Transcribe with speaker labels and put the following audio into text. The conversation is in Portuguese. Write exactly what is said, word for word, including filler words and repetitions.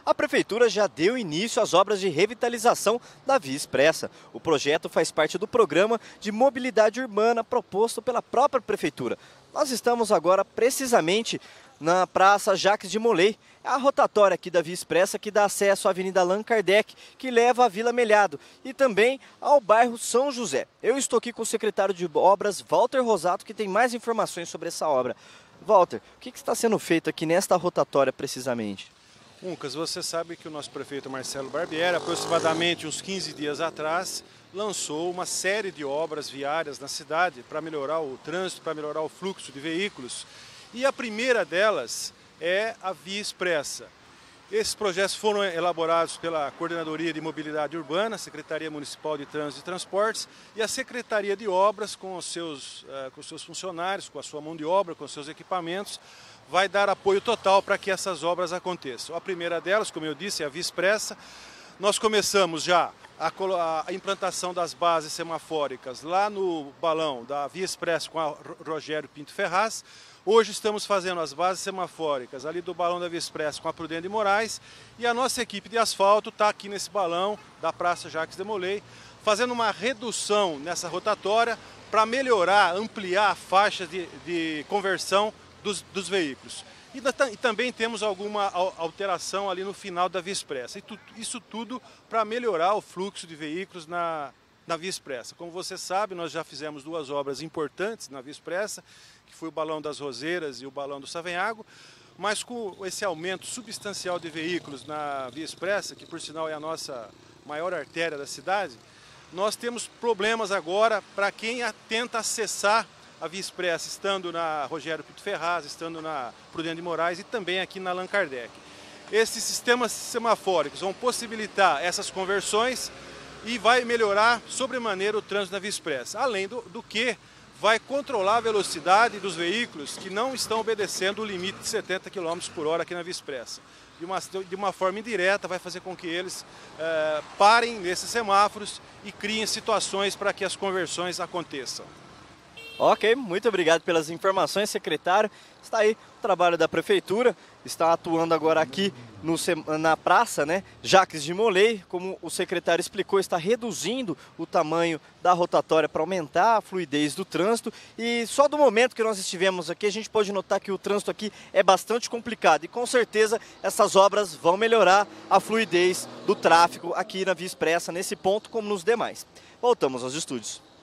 Speaker 1: A Prefeitura já deu início às obras de revitalização da Via Expressa. O projeto faz parte do programa de mobilidade urbana proposto pela própria Prefeitura. Nós estamos agora precisamente na Praça Jacques de Molay, é a rotatória aqui da Via Expressa que dá acesso à Avenida Allan Kardec, que leva à Vila Melhado e também ao bairro São José. Eu estou aqui com o secretário de Obras, Walter Rosato, que tem mais informações sobre essa obra. Walter, o que está sendo feito aqui nesta rotatória precisamente?
Speaker 2: Uncas, você sabe que o nosso prefeito Marcelo Barbieri, aproximadamente uns quinze dias atrás, lançou uma série de obras viárias na cidade para melhorar o trânsito, para melhorar o fluxo de veículos. E a primeira delas é a Via Expressa. Esses projetos foram elaborados pela Coordenadoria de Mobilidade Urbana, Secretaria Municipal de Trânsito e Transportes e a Secretaria de Obras, com os seus, uh, com os seus funcionários, com a sua mão de obra, com os seus equipamentos, vai dar apoio total para que essas obras aconteçam. A primeira delas, como eu disse, é a Via Expressa. Nós começamos já a, a implantação das bases semafóricas lá no balão da Via Expressa com a Rogério Pinto Ferraz. Hoje estamos fazendo as bases semafóricas ali do balão da Via Expressa com a Prudente de Moraes e a nossa equipe de asfalto está aqui nesse balão da Praça Jacques de Molay, fazendo uma redução nessa rotatória para melhorar, ampliar a faixa de, de conversão dos, dos veículos. E, e também temos alguma alteração ali no final da Via Expressa. E tu, isso tudo para melhorar o fluxo de veículos na, na Via Expressa. Como você sabe, nós já fizemos duas obras importantes na Via Expressa, que foi o balão das Roseiras e o balão do Savenhago, mas com esse aumento substancial de veículos na Via Expressa, que por sinal é a nossa maior artéria da cidade, nós temos problemas agora para quem tenta acessar a Via Expressa, estando na Rogério Pinto Ferraz, estando na Prudente de Moraes e também aqui na Allan Kardec. Esses sistemas semafóricos vão possibilitar essas conversões e vai melhorar sobremaneira o trânsito na Via Expressa, além do, do que vai controlar a velocidade dos veículos que não estão obedecendo o limite de setenta quilômetros por hora aqui na Via Expressa. De uma, de uma forma indireta vai fazer com que eles é, parem nesses semáforos e criem situações para que as conversões aconteçam.
Speaker 1: Ok, muito obrigado pelas informações, secretário. Está aí o trabalho da Prefeitura, está atuando agora aqui no, na praça, né, Jacques de Molay. Como o secretário explicou, está reduzindo o tamanho da rotatória para aumentar a fluidez do trânsito. E só do momento que nós estivemos aqui, a gente pode notar que o trânsito aqui é bastante complicado. E com certeza essas obras vão melhorar a fluidez do tráfego aqui na Via Expressa, nesse ponto como nos demais. Voltamos aos estúdios.